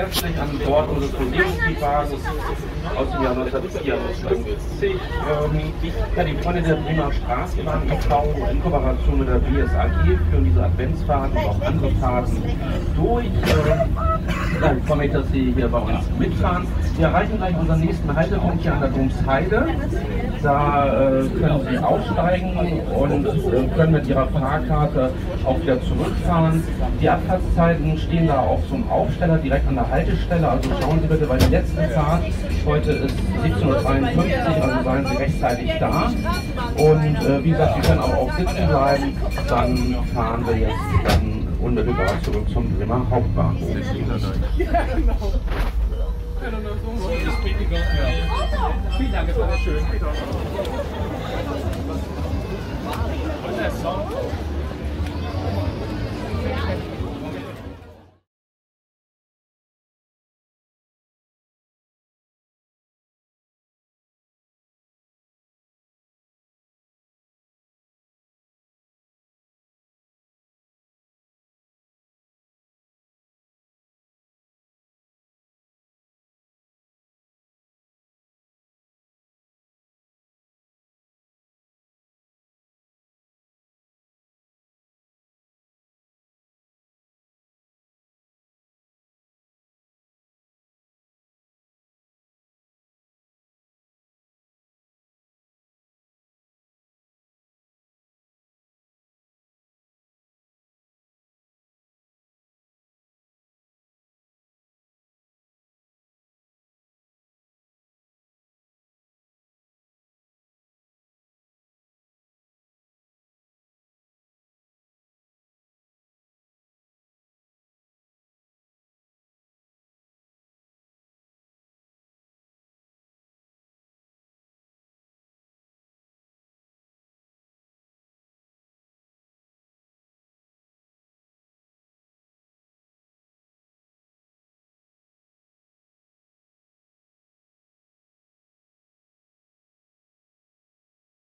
herzlich an Bord unseres Museumswagens aus dem Jahr 1954. Ja, die Freunde der Bremer Straßenbahn e.V. in Kooperation mit der BSAG führen diese Adventsfahrten und auch andere Fahrten durch. Ja, ich freue mich, dass Sie hier bei uns mitfahren. Wir erreichen gleich unseren nächsten Haltepunkt hier an der Domsheide. Da können Sie aussteigen und können mit Ihrer Fahrkarte auch wieder zurückfahren. Die Abfahrtszeiten stehen da auf so einem Aufsteller direkt an der Haltestelle. Also schauen Sie bitte bei der letzten Fahrt. Heute ist 17:53 Uhr, also seien Sie rechtzeitig da. Und wie gesagt, Sie können aber auch sitzen bleiben. Dann fahren wir jetzt dann unmittelbar zurück zum Bremer Hauptbahnhof. Vielen Dank, das war sehr schön. Und der Song.